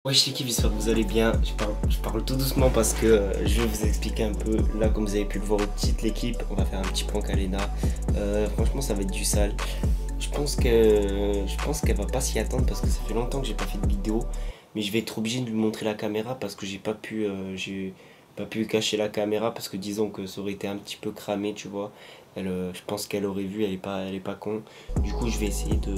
Wesh l'équipe, j'espère que vous allez bien. Je parle tout doucement parce que je vais vous expliquer un peu. Là, comme vous avez pu le voir au titre, l'équipe, on va faire un petit prank à Lena. Franchement, ça va être du sale. Je pense qu'elle va pas s'y attendre parce que ça fait longtemps que j'ai pas fait de vidéo. Mais je vais être obligé de lui montrer la caméra parce que j'ai pas pu cacher la caméra parce que disons que ça aurait été un petit peu cramé, tu vois. Je pense qu'elle aurait vu, elle est pas con. Du coup, je vais essayer de...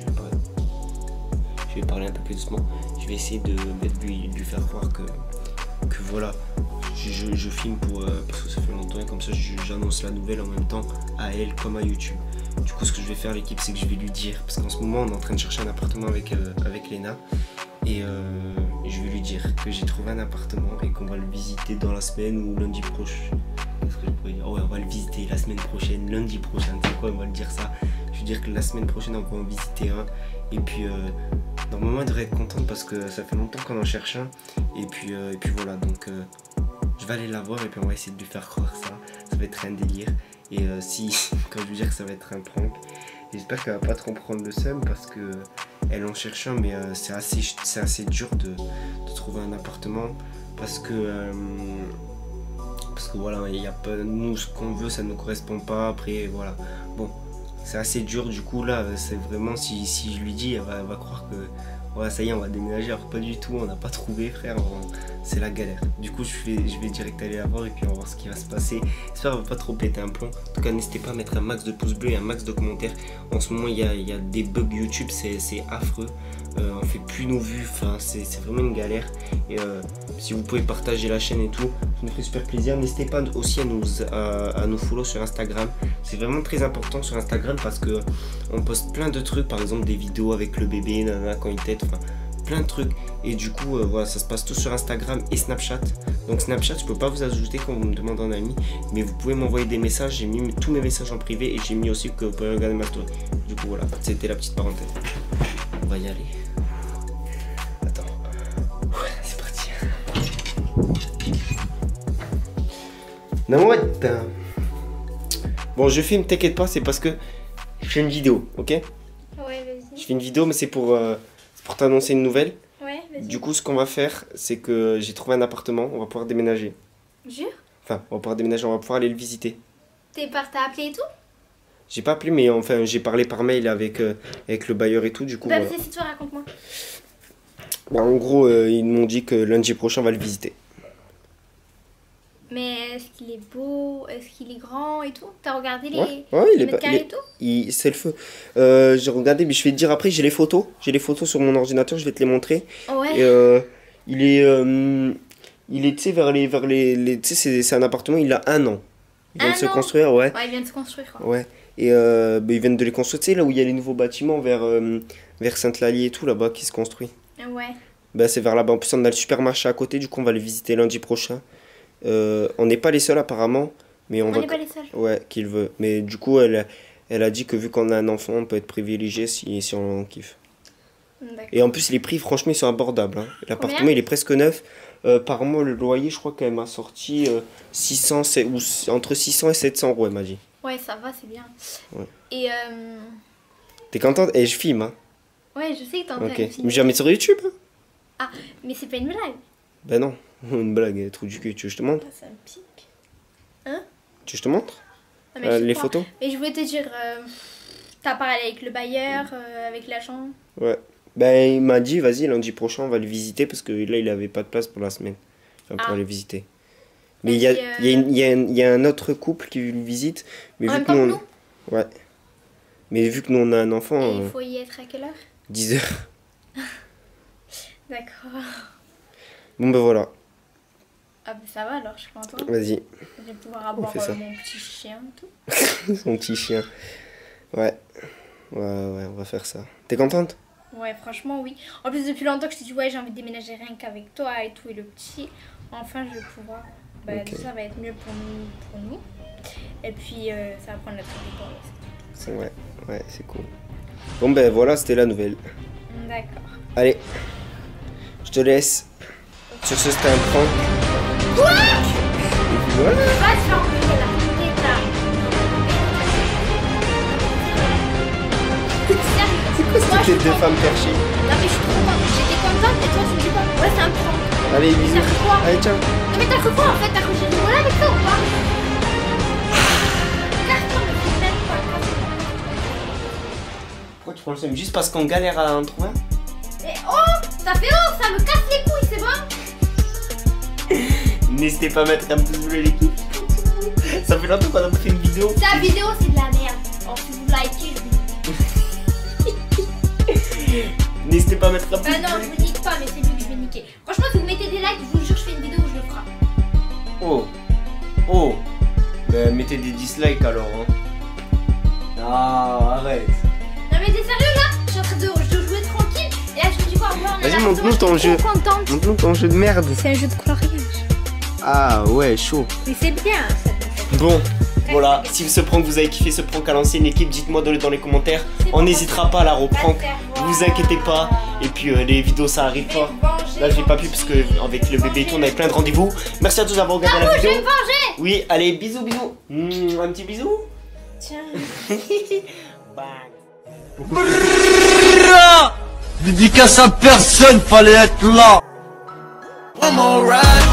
Je vais parler un peu plus doucement. Je vais essayer de lui faire croire que voilà, je filme parce que ça fait longtemps et comme ça j'annonce la nouvelle en même temps à elle comme à YouTube. Du coup, ce que je vais faire l'équipe, c'est que je vais lui dire, parce qu'en ce moment on est en train de chercher un appartement avec Lena et je vais lui dire que j'ai trouvé un appartement et qu'on va le visiter dans la semaine ou lundi prochain. Qu'est-ce que je pourrais dire? Oh ouais, on va le visiter la semaine prochaine, lundi prochain, tu sais quoi, on va le dire ça. Je veux dire que la semaine prochaine on va en visiter un et puis normalement elle devrait être contente parce que ça fait longtemps qu'on en cherche un et puis voilà, donc je vais aller la voir et puis on va essayer de lui faire croire ça. Ça va être un délire et quand je veux dire que ça va être un prank, j'espère qu'elle va pas trop prendre le seum parce que elle en cherche un, mais c'est assez dur de trouver un appartement parce que voilà, il y a pas, nous ce qu'on veut ça ne correspond pas, après voilà, bon c'est assez dur. Du coup là c'est vraiment, si je lui dis, elle va croire que ouais, ça y est on va déménager, alors pas du tout, on n'a pas trouvé frère, c'est la galère. Du coup je vais direct aller la voir et puis on va voir ce qui va se passer. J'espère qu'elle va pas trop péter un plomb. En tout cas n'hésitez pas à mettre un max de pouces bleus et un max de commentaires. En ce moment il y a des bugs YouTube, c'est affreux. On fait plus nos vues, enfin c'est vraiment une galère. Et si vous pouvez partager la chaîne et tout, ça nous ferait super plaisir. N'hésitez pas aussi à nous follow sur Instagram. C'est vraiment très important sur Instagram parce que on poste plein de trucs, par exemple des vidéos avec le bébé, nana quand il tète, enfin plein de trucs. Et du coup voilà, ça se passe tout sur Instagram et Snapchat. Donc Snapchat je peux pas vous ajouter quand vous me demandez en ami, mais vous pouvez m'envoyer des messages. J'ai mis tous mes messages en privé et j'ai mis aussi que vous pouvez regarder ma story. Du coup voilà, c'était la petite parenthèse. On va y aller. Attends, c'est parti. Non, bon, je filme, t'inquiète pas, c'est parce que je fais une vidéo, ok? Ouais, vas-y. Je fais une vidéo, mais c'est pour t'annoncer une nouvelle. Ouais, vas-y. Du coup, ce qu'on va faire, c'est que j'ai trouvé un appartement, on va pouvoir déménager. Jure? Enfin, on va pouvoir déménager, on va pouvoir aller le visiter. T'as appelé et tout? J'ai pas appelé, mais enfin, j'ai parlé par mail avec le bailleur et tout, du coup. Bah, Voilà. vas-y, c'est toi, raconte-moi. Bah, en gros, ils m'ont dit que lundi prochain, on va le visiter. Mais est-ce qu'il est beau? Est-ce qu'il est grand et tout? T'as regardé les, ouais, les mètres carrés et tout? C'est le feu. J'ai regardé, mais je vais te dire après, j'ai les photos. J'ai les photos sur mon ordinateur, je vais te les montrer. Ouais. Et, il est, tu sais, tu sais, c'est un appartement, il a 1 an. Il vient de se construire, ouais. Ouais, il vient de se construire, quoi. Ouais. Et bah, ils viennent de les construire, tu sais, là où il y a les nouveaux bâtiments vers Sainte-Lalie et tout, là-bas, qui se construit. Ouais. Bah, c'est vers là-bas. En plus, on a le supermarché à côté, du coup, on va le visiter lundi prochain. On n'est pas les seuls apparemment, mais On n'est pas les seuls. Ouais, qu'il veut. Mais du coup, elle a dit que vu qu'on a un enfant, on peut être privilégié si on kiffe. Et en plus, les prix, franchement, ils sont abordables. Hein. L'appartement, il est presque neuf. Par mois, le loyer, je crois qu'elle m'a sorti 600, ou entre 600 et 700 euros, elle m'a dit. Ouais, ça va, c'est bien. Ouais. Et T'es contente? Et je filme, hein. ouais, je sais que t'es en train de Ok. filmer. Mais je vais la mettre sur YouTube. Hein. Ah, mais c'est pas une blague. Ben non, une blague, trou du cul. Tu veux que je te montre? Ça me pique. Hein? Tu veux que je te montre Ah, mais je les crois. photos? Mais je voulais te dire, t'as parlé avec le bailleur, avec l'agent. Ouais. Ben il m'a dit, vas-y, lundi prochain, on va le visiter parce que là, il avait pas de place pour la semaine. Enfin, pour aller visiter. Mais il y a un autre couple qui le visite. Mais En vu même que temps nous, que nous? Ouais. Mais vu que nous, on a un enfant... Et il faut y être à quelle heure? 10 h. D'accord. Bon, ben voilà. Ah bah ça va alors, je suis contente. Vas-y. Je vais pouvoir avoir fait ça. mon petit chien et tout. Son petit chien. Ouais. Ouais, on va faire ça. T'es contente? Ouais, franchement, oui. En plus, depuis longtemps que je te dis, ouais, j'ai envie de déménager rien qu'avec toi et tout, et le petit. Enfin, je vais pouvoir. Bah, Ok. ça va être mieux pour nous. Et puis, ça va prendre notre temps. Ouais, c'est cool. Bon, ben voilà, c'était la nouvelle. D'accord. Allez. Je te laisse. Sur ce, c'était un prank. Quoi? Et puis voilà. Va te faire enlever la tête là. C'est quoi cette tête de femme perchée? Non, mais je suis trop contente. J'étais contente et toi, tu dis pas. Allez, bisous. T'as cru quoi? Allez, ciao. Non mais t'as cru quoi en fait? T'as cru que j'ai rigolé avec toi ou pas? Casse-toi, mais c'est même pas Pourquoi tu prends le seum? Juste parce qu'on galère à en trouver un? Mais oh! Ça fait oh! Ça me casse les couilles, c'est bon? N'hésitez pas à mettre un pouce bleu l'équipe. Ça fait longtemps qu'on a pas fait une vidéo. Ta vidéo c'est de la merde. Alors si vous likez, N'hésitez pas à mettre un pouce non, bleu. je vous nique pas, mais c'est lui que je vais niquer. Franchement, si vous mettez des likes, je vous jure, je fais une vidéo où je le frappe. Oh. Oh. Ben, mettez des dislikes alors. Hein. Ah, arrête. Non, mais t'es sérieux là? Je suis en train de jouer tranquille. Et là, je me dis quoi? Vas-y, montre-nous ton jeu. Montre-nous ton jeu de merde. C'est un jeu de coloriage. Ah, ouais, chaud. Mais c'est bien ça. Bon. Voilà, si ce prank vous avez kiffé ce prank à l'ancienne équipe, dites-moi dans les commentaires. On n'hésitera pas à la reprendre. Vous inquiétez pas. Et puis les vidéos ça arrive pas. Là j'ai pas pu parce que avec le bébé et tout on avait plein de rendez-vous. Merci à tous d'avoir regardé la vidéo. Oui, allez, bisous bisous. Un petit bisou. Tiens. Dédicace à personne, fallait être là. I'm alright.